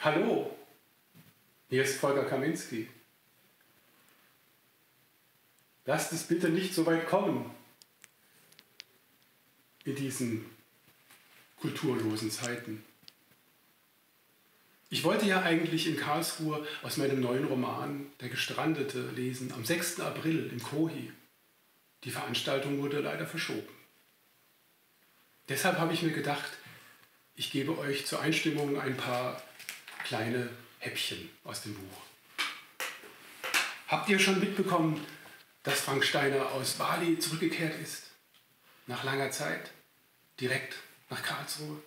Hallo, hier ist Volker Kaminski. Lasst es bitte nicht so weit kommen in diesen kulturlosen Zeiten. Ich wollte ja eigentlich in Karlsruhe aus meinem neuen Roman Der Gestrandete lesen, am 6. April im Kohi. Die Veranstaltung wurde leider verschoben. Deshalb habe ich mir gedacht, ich gebe euch zur Einstimmung ein paar kleine Häppchen aus dem Buch. Habt ihr schon mitbekommen, dass Frank Steiner aus Bali zurückgekehrt ist? Nach langer Zeit, direkt nach Karlsruhe.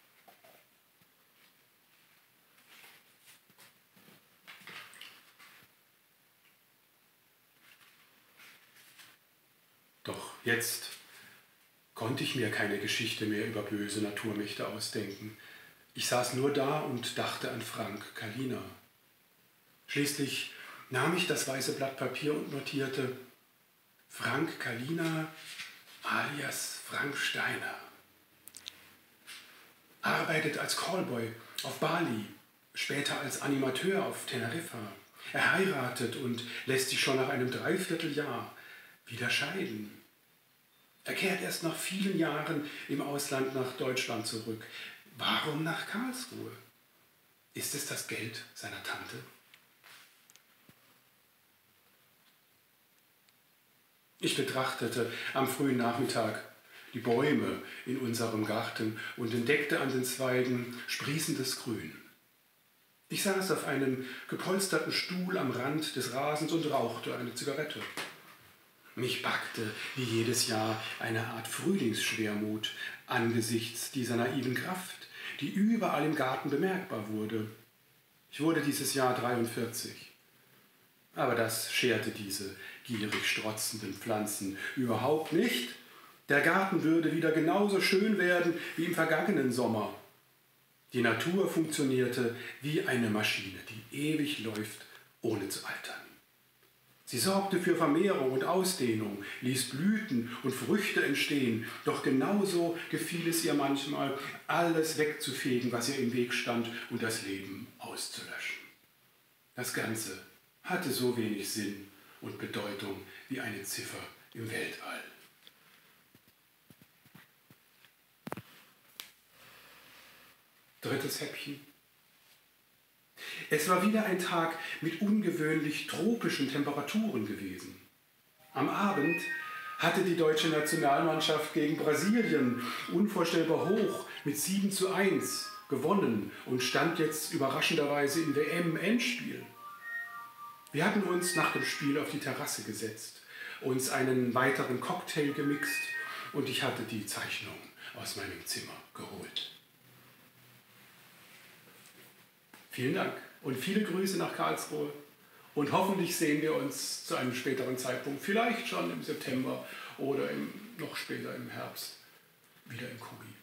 Doch jetzt konnte ich mir keine Geschichte mehr über böse Naturmächte ausdenken. Ich saß nur da und dachte an Frank Kalina. Schließlich nahm ich das weiße Blatt Papier und notierte: Frank Kalina alias Frank Steiner. Arbeitet als Callboy auf Bali, später als Animateur auf Teneriffa. Er heiratet und lässt sich schon nach einem Dreivierteljahr wieder scheiden. Er kehrt erst nach vielen Jahren im Ausland nach Deutschland zurück. Warum nach Karlsruhe? Ist es das Geld seiner Tante? Ich betrachtete am frühen Nachmittag die Bäume in unserem Garten und entdeckte an den Zweigen sprießendes Grün. Ich saß auf einem gepolsterten Stuhl am Rand des Rasens und rauchte eine Zigarette. Mich packte wie jedes Jahr eine Art Frühlingsschwermut angesichts dieser naiven Kraft, die überall im Garten bemerkbar wurde. Ich wurde dieses Jahr 43. Aber das scherte diese gierig strotzenden Pflanzen überhaupt nicht. Der Garten würde wieder genauso schön werden wie im vergangenen Sommer. Die Natur funktionierte wie eine Maschine, die ewig läuft, ohne zu altern. Sie sorgte für Vermehrung und Ausdehnung, ließ Blüten und Früchte entstehen, doch genauso gefiel es ihr manchmal, alles wegzufegen, was ihr im Weg stand, und das Leben auszulöschen. Das Ganze hatte so wenig Sinn und Bedeutung wie eine Ziffer im Weltall. Drittes Häppchen. Es war wieder ein Tag mit ungewöhnlich tropischen Temperaturen gewesen. Am Abend hatte die deutsche Nationalmannschaft gegen Brasilien unvorstellbar hoch mit 7:1 gewonnen und stand jetzt überraschenderweise im WM-Endspiel. Wir hatten uns nach dem Spiel auf die Terrasse gesetzt, uns einen weiteren Cocktail gemixt und ich hatte die Zeichnung aus meinem Zimmer geholt. Vielen Dank und viele Grüße nach Karlsruhe und hoffentlich sehen wir uns zu einem späteren Zeitpunkt, vielleicht schon im September oder noch später im Herbst, wieder in Kogi.